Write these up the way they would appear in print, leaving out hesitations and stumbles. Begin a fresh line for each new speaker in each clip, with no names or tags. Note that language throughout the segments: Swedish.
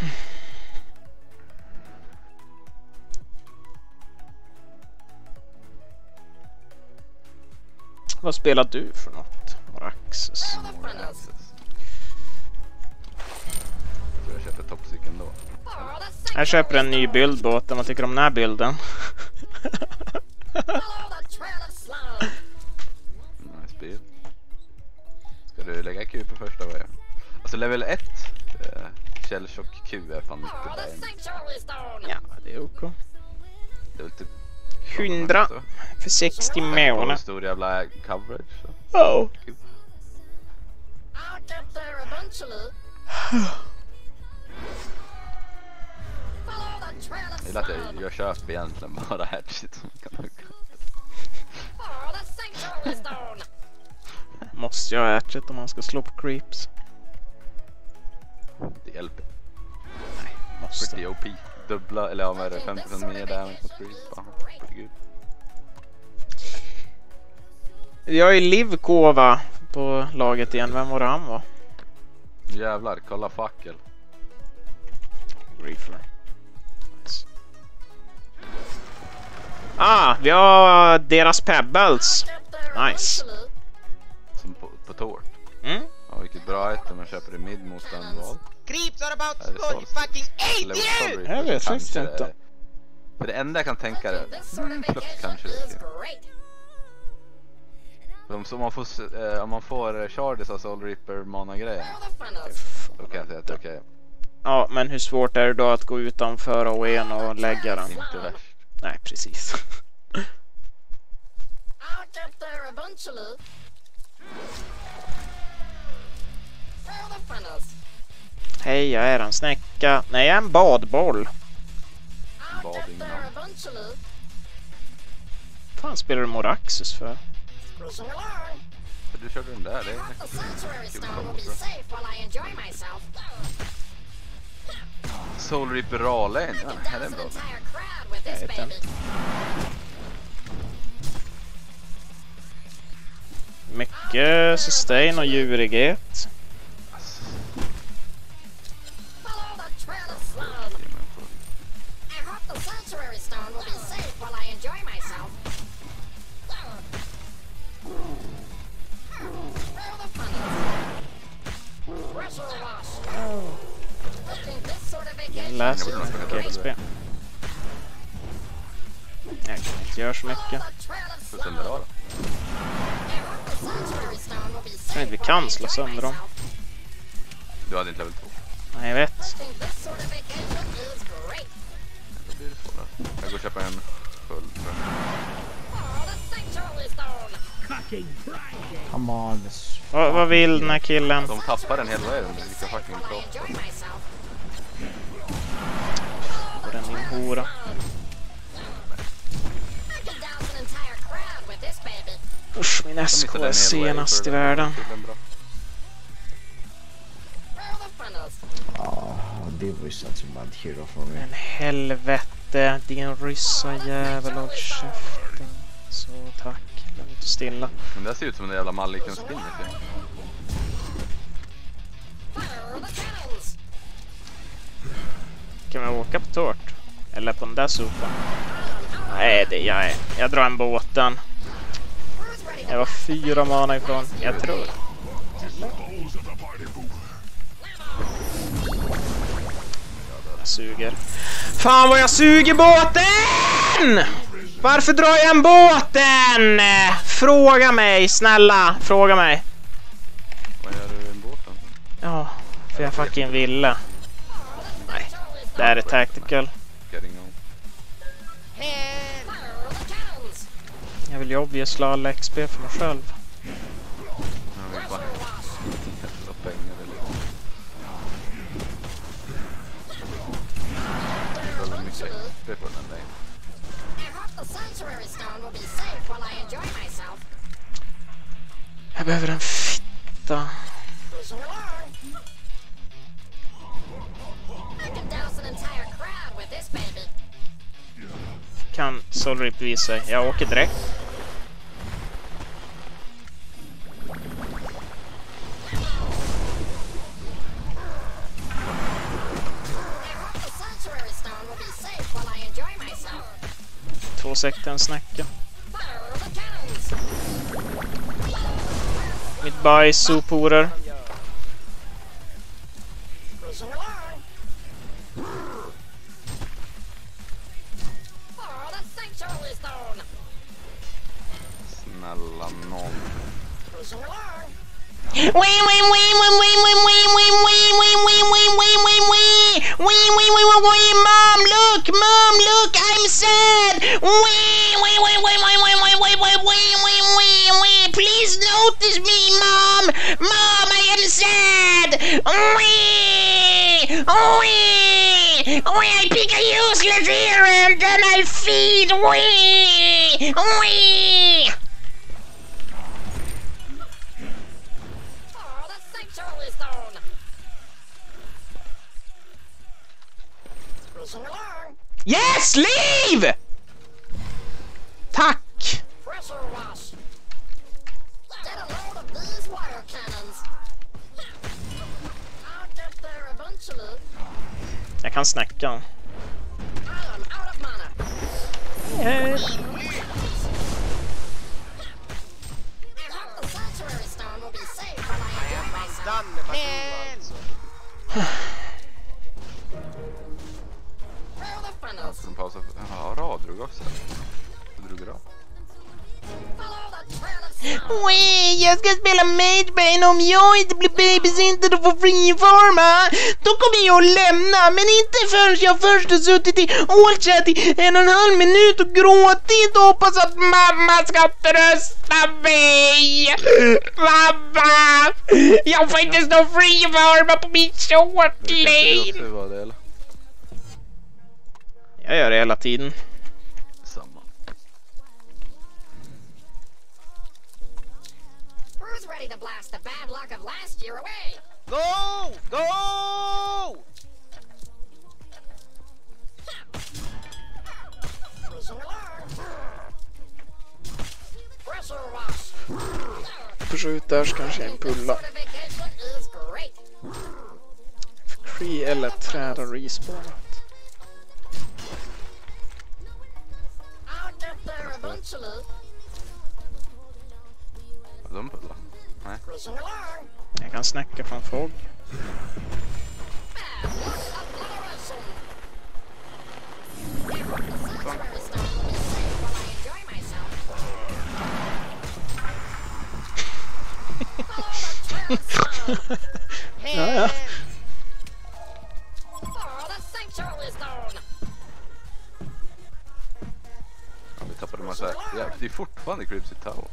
Vad spelar du för något? Moraxes.
Jag köper toppcykeln då.
Jag köper en ny bildbåt om man tycker om den här bilden.
Nice bil. Ska du lägga Q på första vad jag? Alltså level 1 källtjock Q är fan mycket där.
Ja, det är OK.
Det är väl typ
100 för 60 månader.
Stor jävla coverage. Så.
Oh.
Kul. Jag gillar att jag köper egentligen bara hatchet som kan hugga.
Måste jag ha hatchet om man ska slå på creeps?
Det hjälper.
Nej, måste.
Pretty OP. Dubbla, eller ja, vad är det? 50% mer damage mot creeps. Pretty good.
Jag är Livkova på laget igen. Vem var det han var?
Jävlar, kolla fackel.
Reefer. Nice. Ah, vi har deras pebbles. Nice.
Som på tårt.
Mm?
Ja, vilket bra item man köper i mid mot en val.
Creeps are about to go, you fucking idiot!
Jag vet faktiskt inte.
För det enda jag kan tänka är plötsligt kanske det är. Om man får Chardies av Soul Reaper mana grejer. Då kan jag säga att det är okej.
Ja, men hur svårt är det då att gå utanför AOE'n och lägga den?
Inte värst.
Nej, precis. Hej, jag är en snäcka. Nej, jag är en badboll.
Bading namn.
Fan spelar du Moraxus för?
För du körde den där, det är Soul Reaper Raleigh. Ja, här är en bra.
Jag vet inte. Mycket sustain och djurighet. Jag läser mycket XP. Jag kan inte göra så mycket. Nej, vi kan slå sönder dem.
Du hade inte level 2.
Nej, jag vet.
Då blir det svårare. Jag går och köper en full.
Come on.
Vad vill den här killen?
De tappar den hela vägen. Vilka fucking kropp.
Och den din hora. Usch, min SK är senast i världen.
Det var ju such a bad hero for me.
Men helvete, din ryssa jävel, håll käften. Så tack, lugnt och stilla.
Men det ser ut som en jävla Malliken skin.
Kan vi åka på tårt? Eller på den där sopan? Nej, det jag drar en båten. Jag var 4 mana ifrån, jag tror. Jag suger. Fan vad jag suger båten! Varför drar jag en båten? Fråga mig, snälla. Fråga mig.
Vad gör du i en båten?
Ja, för jag fucking ville. Nej, det här är tactical. Jag vill ju obviously alla XP för mig själv.
Jag vill bara jävla pengar eller väldigt mycket XP på den där.
Jag behöver en fitta. Kan Soul Rip visa? Jag åker direkt. åsikter än snäcka. Mitt bajs, soporer.
Snälla nån.
Mom, look, I'm sad. Please notice me, Mom, I am sad. I pick a useless ear and then I feed. Yes, leave! Tack! Jag kan snacka.
Ska de pausa för... Ja, radrug också. Drog rad.
Jag ska spela Magebane om jag inte blir babysitter och får friforma. Då kommer jag att lämna, men inte förrän jag först har suttit i Allchat i 1,5 minut och gråtit och hoppas att mamma ska trösta mig. Mamma! Jag får inte stå friforma på min short lane. Jag gör det hela tiden.
Samma.
Who's ready to blast the bad luck of last year away?
Go! Go!
Skjuters kanske en pulla. Cree eller träd och respawnat.
De pullar. Nej.
Jag kan snacka från fog. Ja.
Vi tappade massa... Ja, det är fortfarande Cribs i Tower.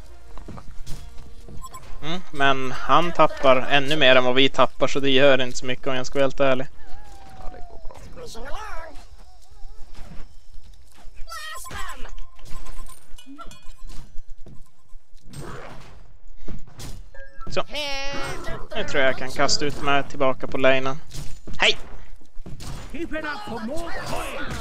Men han tappar ännu mer än vad vi tappar, så det gör inte så mycket om jag ska vara helt ärlig.
Ja, det går bra.
Så. Nu tror jag kan kasta ut mig tillbaka på lanen. Hej!
Keep it up for more coins!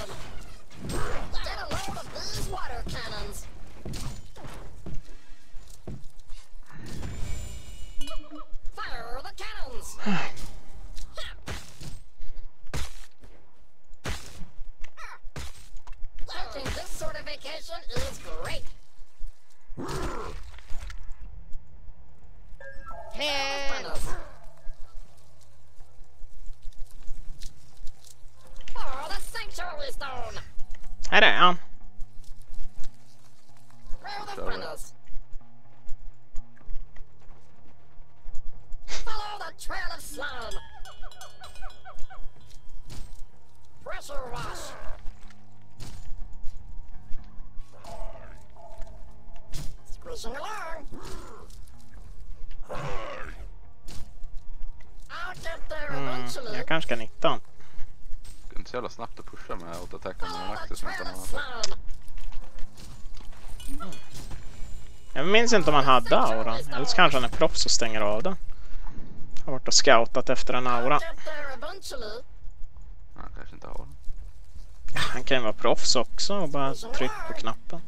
Fire the cannons! Taking this sort of vacation is great. Oh, the sanctuary stone!
Här är han.
Where are the funnels? Follow the trail of slime. Pressure wash. Squishing along. I'll get there eventually.
Jag kanske kan hitta han.
Det är inte så jävla snabbt att pusha med autoattacken med en
Follow the
axel som inte
trail
har
of slime.
Jag minns inte om han hade auran. Eller så kanske han är proffs och stänger av den. Jag har varit och scoutat efter en aura.
I'll get there eventually.
Han kanske inte har den.
Ja, han kan ju vara proffs också och bara tryck på knappen.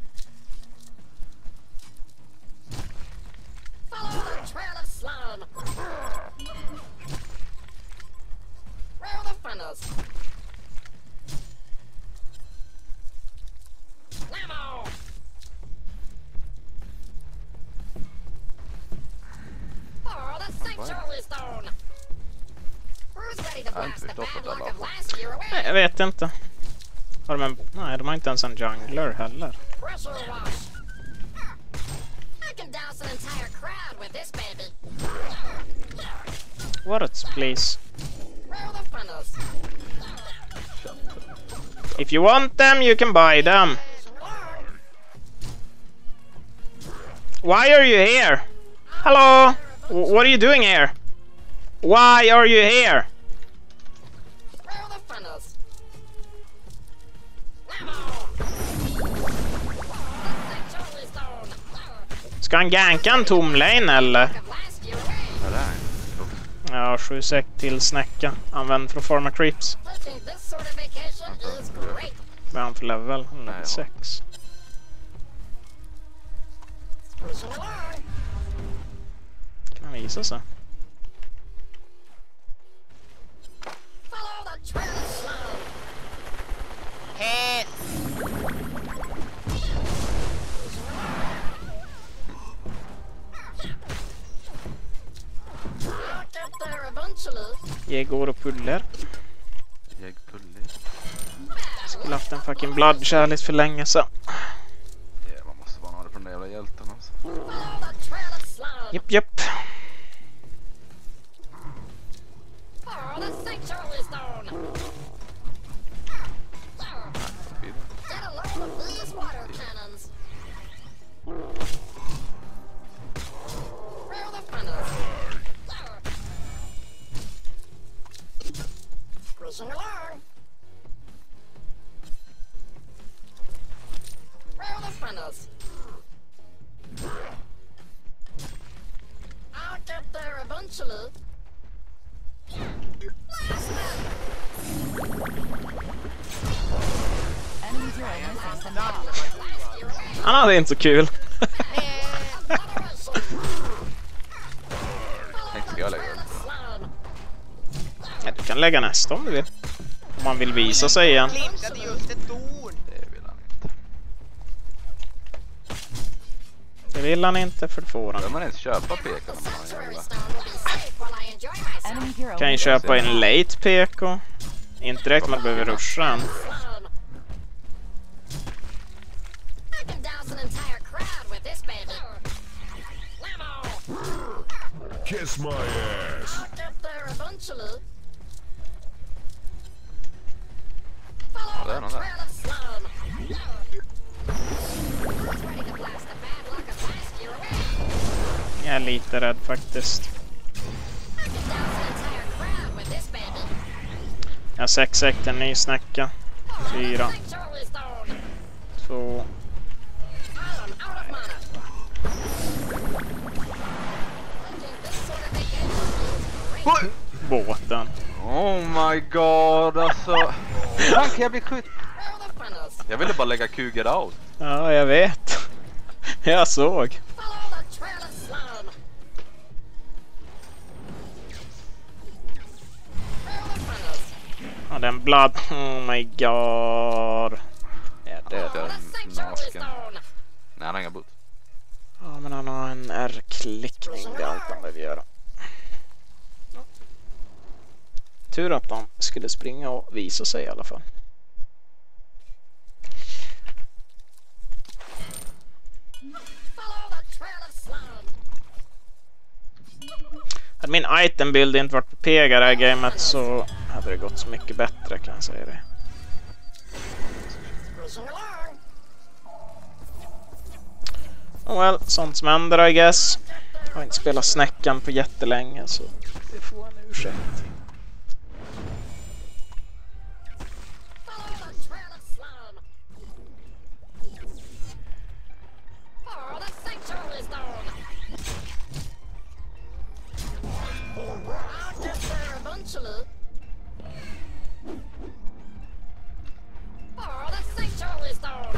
Follow the trail of slime. Where are the funnels? Nemo! ready to
Jag har
blast
inte
the
förstått
bad
att alla
luck
har
of
fått.
last year away.
Nej, jag vet inte. Har de en... Nej, de har inte ens en jungler heller.
Pressure wash. I can douse an entire crowd with this baby.
What, please?
Where are the funnels?
If you want them, you can buy them. Why are you here? Hello? What are you doing here? Why are you here?
Where are the funnels?
Ska han ganka en tom lane eller?
Of last year away.
Ja, det är
Ja, 7 sek till snäcka. Använd för att forma creeps.
Taking this sort of vacation is great.
Vad är han för level? Han är level
Nej,
6.
Cruising along.
Kan han visa sig?
Follow the trail of slow. I'll get there eventually.
Jägor och puller.
Jag pullig.
Skulle haft en fucking blood chalice för länge sedan.
Ja, man måste vara några från den jävla hjälten alltså.
Follow the trail of slow.
Japp.
Follow the sanctuary stone. Get a load of these water cannons. Where are the funnels? Cruising along. Where are the funnels? I'll get there eventually. Blast them!
Han hade inte så kul.
Tänkte ska jag lägga den?
Ja, du kan lägga nästa om du vill. Om man vill visa sig igen.
Glimtade just ett torn.
Det vill han inte.
Det vill han inte, för det får
Bör
han.
man ens köpa pekar om man har en jävla...
Enemy hero.
Kan ju köpa en late PK. Inte direkt man behöver rusha den.
I can douse an entire crowd with this baby. Lamo!
Kiss my ass.
I'll get there eventually. Follow
där är
the
någon där.
trail of slum. Who's ready to blast the bad luck of last year away?
Jag är lite rädd faktiskt.
I can douse an entire crowd with this baby.
Jag har 6 sek, en ny snäcka. 4,
Sanctuary stone.
2.
I'm out of mana. Taking this sort of vacation is great.
Båten.
Oh my god, alltså. Fan, kan jag bli skjut?
Where are the funnels?
Jag ville bara lägga Cougar out.
Ja, jag vet. Jag såg.
Follow the trail of slum. Where are the funnels?
Ja, den blood. Oh my god. Jag är död.
Follow the sanctuary
Nasken.
stone.
Nej, han har inga boots.
Ja, men han har en R-klickning. Det är allt han behöver göra. Tur att de skulle springa och visa sig i alla fall.
Follow the trail of slum.
Hade min item-bild inte varit på PG det här gamet så hade det gått så mycket bättre, kan jag säga det.
Cruising along.
Oh well, sånt som händer I guess. Jag har inte spelat snäckan på jättelänge så det får en ursäkt.
Follow the trail of slum. Follow the sanctuary stone. I'll get there eventually. Follow the sanctuary stone.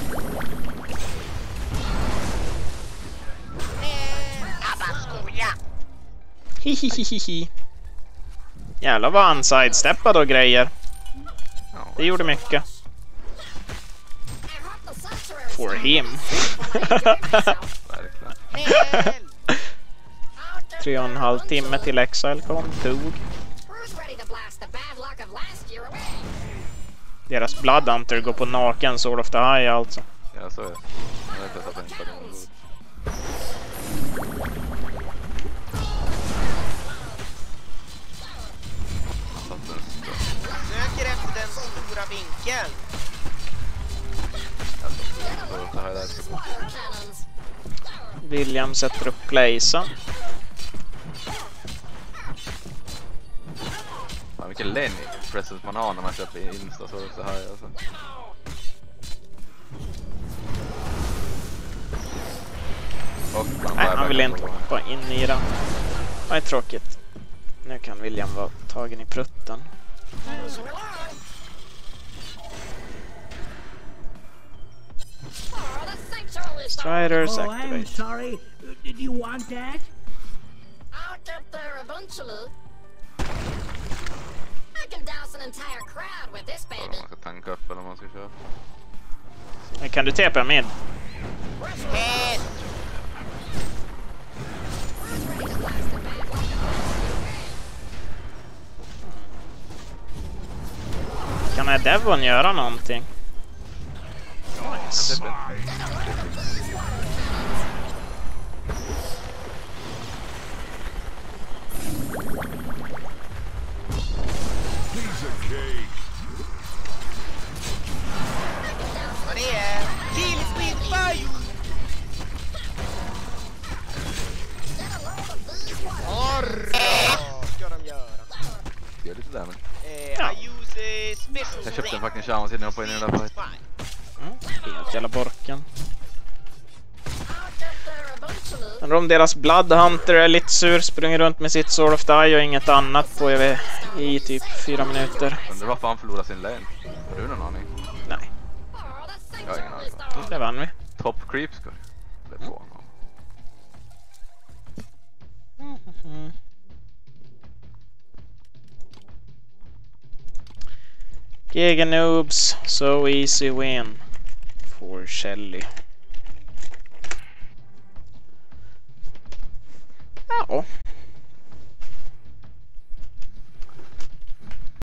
Hihihihi. Jävlar vad han sidesteppade och grejer.
Ja.
Det gjorde mycket.
I hope the sanctuary
For
stone
him.
Verkligen.
3,5 timme till Exile kom, tog.
Who's ready to blast the bad luck of last year away.
Deras Bloodhunter går på naken Sword of the High alltså.
Ja, så är det. Jag vet att jag inte det.
Söker efter den stora vinkeln.
Så här där.
Water cannons.
William sätter upp Blazen.
Fan, vilken Lenny present man har när man köper Insta så här alltså. Och
Nej, han vill inte hoppa in i den. Det är tråkigt. Nu kan William vara tagen i prutten.
Oh, the sanctuary star.
Striders
Oh, I'm
activate.
sorry. Did you want that?
I'll get there eventually. I can douse an entire crowd with this
Om
baby.
man ska tanka upp eller om man ska köra.
Men kan du TP med?
Hej!
Kan här Devon göra någonting? Nice.
Piece of cake.
Vad det är? Kill with fire! Ska de göra?
Gör lite där men.
I use special
Jag köpte en
ring.
fucking shaman sedan jag hoppade in i den där fighten.
Helt jävla borken.
I'll get there eventually.
Men om deras Bloodhunter är lite sur, springer runt med sitt Sword of the Eye och inget annat på i typ 4 minuter.
Undrar varför han förlorade sin lane. Har du någon aning?
Nej,
Oh, the
Jag har ingen
sanctuary
aning.
star.
det vann vi.
Top creep ska det på honom.
Giga noobs, so easy win for Shelly. Ja,